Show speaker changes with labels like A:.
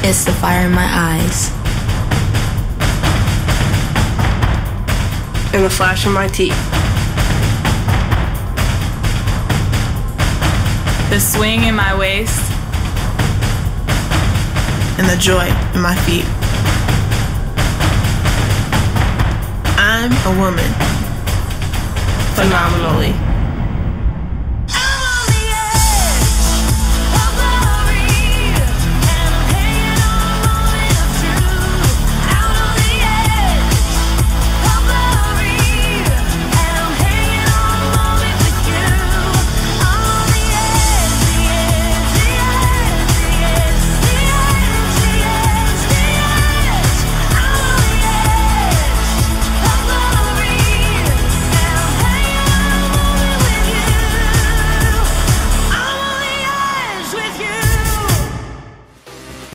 A: It's the fire in my eyes.
B: And the flash in my teeth.
C: The swing in my waist.
D: And the joy in my feet. I'm a woman. Phenomenally.